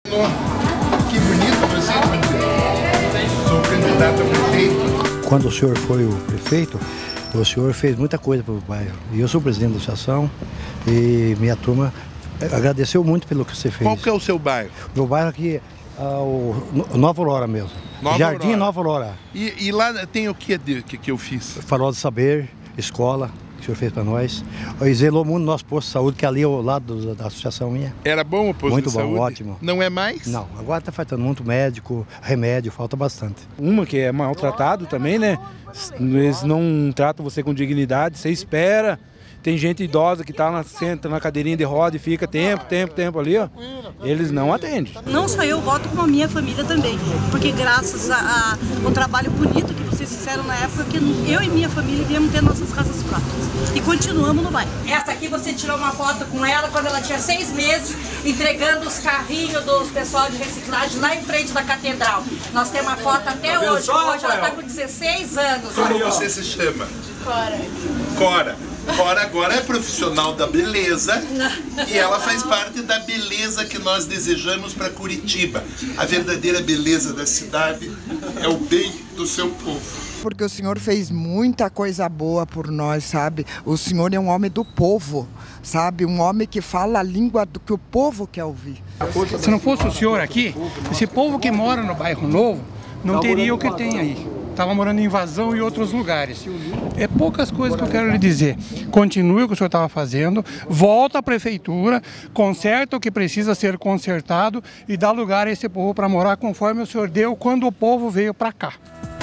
Que bonito você, sou candidato a prefeito. Quando o senhor foi o prefeito, o senhor fez muita coisa para o bairro. E eu sou presidente da associação e minha turma agradeceu muito pelo que você fez. Qual que é o seu bairro? Meu bairro aqui é o Nova Aurora mesmo. Jardim Aurora. Nova Aurora. E lá tem o que eu fiz? Farol de Saber, escola, que o senhor fez para nós. E zelou muito nosso posto de saúde, que é ali ao lado da associação minha. Era bom o posto muito de saúde? Muito bom, ótimo. Não é mais? Não, agora está faltando muito médico, remédio, falta bastante. Uma que é maltratado também, né? Eles não tratam você com dignidade, você espera. Tem gente idosa que senta na cadeirinha de roda e fica tempo ali, ó. Eles não atendem. Não só eu voto, como a minha família também. Porque graças ao trabalho bonito que vocês fizeram na época, que eu e minha família viemos ter nossas casas próprias. E continuamos no bairro. Essa aqui você tirou uma foto com ela quando ela tinha 6 meses, entregando os carrinhos dos pessoal de reciclagem lá em frente da catedral. Nós temos uma foto até hoje. Hoje ela está com 16 anos. Como você se chama? Cora. Cora. Cora agora é profissional da beleza e ela faz parte da beleza que nós desejamos para Curitiba. A verdadeira beleza da cidade é o bem do seu povo. Porque o senhor fez muita coisa boa por nós, sabe? O senhor é um homem do povo, sabe? Um homem que fala a língua do que o povo quer ouvir. Se não fosse o senhor aqui, esse povo que mora no bairro Novo não teria o que tem aí. Estava morando em Vazão e outros lugares. É poucas coisas que eu quero lhe dizer. Continue o que o senhor estava fazendo, volta à prefeitura, conserta o que precisa ser consertado e dá lugar a esse povo para morar conforme o senhor deu quando o povo veio para cá.